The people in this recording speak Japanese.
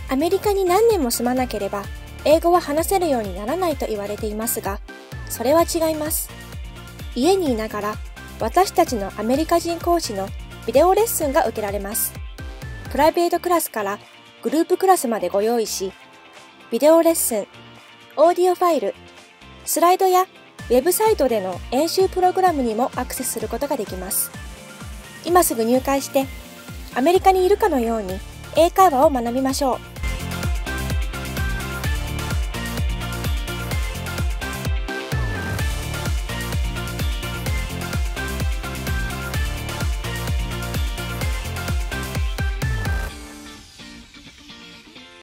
アメリカに何年も住まなければ英語は話せるようにならないと言われていますが、それは違います。家にいながら私たちのアメリカ人講師のビデオレッスンが受けられます。プライベートクラスからグループクラスまでご用意し、ビデオレッスン、オーディオファイル、スライドやウェブサイトでの演習プログラムにもアクセスすることができます。今すぐ入会して、アメリカにいるかのように英会話を学びましょう。